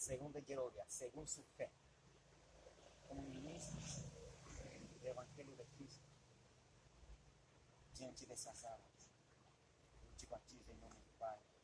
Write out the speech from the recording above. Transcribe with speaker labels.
Speaker 1: según de Yerodia, según su fe, como ministro del Evangelio de Cristo, diante dessas águas. Eu te batizo em nome do Pai,